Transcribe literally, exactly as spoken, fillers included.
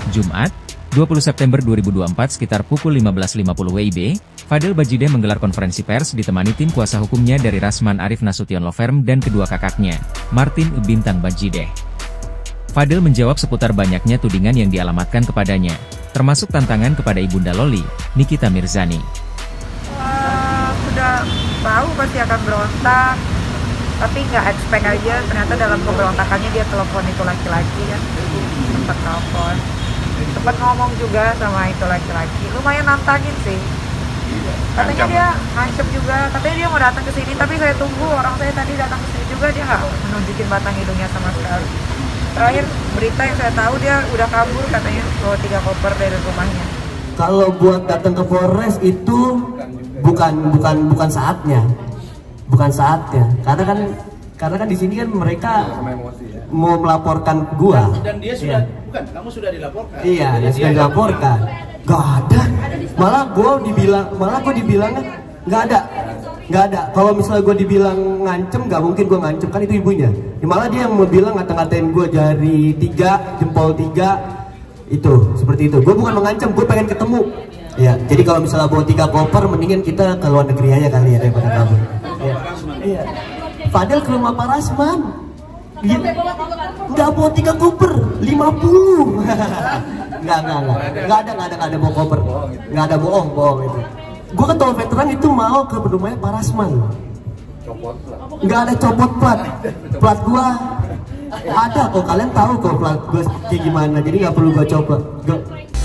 Jumat, dua puluh September dua ribu dua puluh empat sekitar pukul lima belas lima puluh W I B, Fadel Bajideh menggelar konferensi pers ditemani tim kuasa hukumnya dari Rasman Arif Nasution Law Firm dan kedua kakaknya, Martin Bintang Bajideh. Fadel menjawab seputar banyaknya tudingan yang dialamatkan kepadanya, termasuk tantangan kepada Ibunda Loli, Nikita Mirzani. Uh, sudah tahu pasti akan berontak, tapi nggak expect aja ternyata dalam pemberontakannya dia telepon itu laki-laki kan, sempat telepon, sempat ngomong juga sama itu laki-laki, lumayan nantangin sih. Katanya dia ngancem juga, katanya dia mau datang ke sini, tapi saya tunggu, orang saya tadi datang ke sini juga dia nggak menunjukin batang hidungnya sama sekali. Terakhir berita yang saya tahu dia udah kabur katanya, bawa tiga koper dari rumahnya. Kalau buat datang ke Polres itu bukan bukan bukan saatnya, bukan saatnya. Karena kan karena kan di sini kan mereka mau melaporkan gua. Dan, dan dia sudah ya. bukan, kamu sudah dilaporkan. Iya, dia sudah dilaporkan. Gak ada. Malah gua dibilang, malah gua dibilangnya nggak ada, nggak ada. Kalau misalnya gua dibilang ngancem, nggak mungkin gua ngancem, kan itu ibunya. Malah dia yang mau bilang ngata-ngatain gua jari tiga, jempol tiga. Itu seperti itu. Gue bukan mengancam, gue pengen ketemu. Ya, jadi kalau misalnya bawa tiga koper, mendingan kita ke luar negeri aja kali ya daripada kabur. Iya. Iya. Fadel ke rumah Pak Rasman. Dia nggak bawa tiga koper, lima puluh. Nggak, nggak, nggak. Nggak ada, nggak ada, nggak ada bawa koper. Nggak ada bohong, bohong itu. Gue ketua veteran itu mau ke rumahnya Pak Rasman. Nggak ada copot plat. Plat gua ada kok, kalian tahu kok plat gue kayak gimana, jadi nggak perlu gue coba. Gak.